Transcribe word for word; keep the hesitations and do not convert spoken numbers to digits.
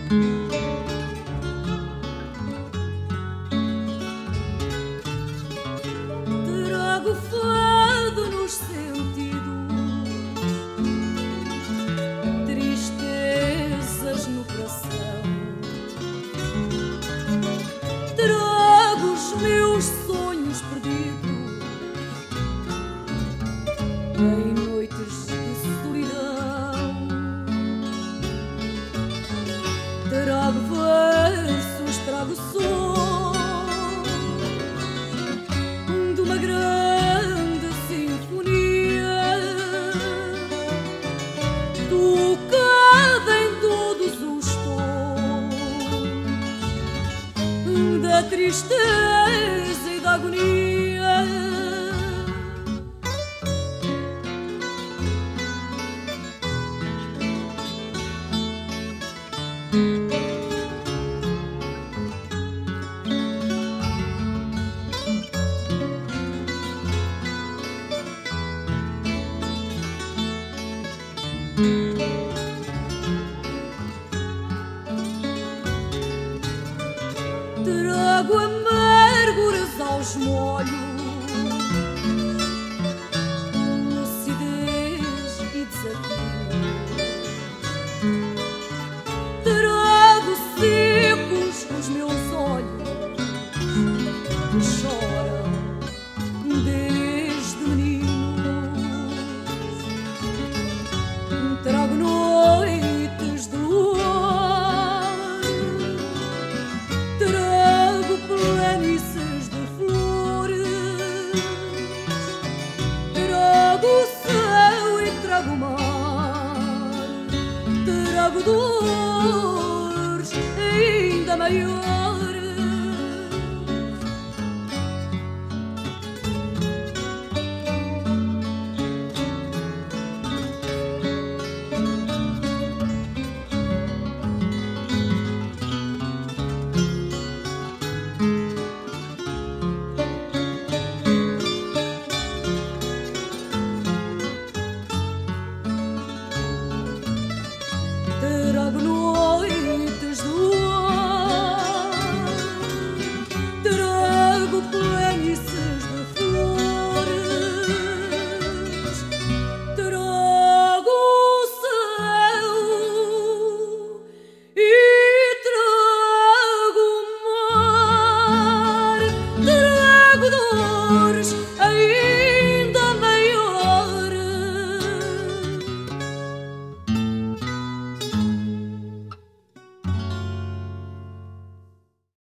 Trago fado nos sentidos, tristezas no coração. Trago os meus sonhos perdidos em noites de solidão. Trago versos, trago som de uma grande sinfonia, tocada em todos os tons da tristeza e da agonia. Trago amarguras aos molhos, lucidez e desafio. Trago secos os meus olhos que choram desde meninos. Trago noites de luar, trago planícies de flores, trago o céu e trago o mar, trago dores ainda maiores.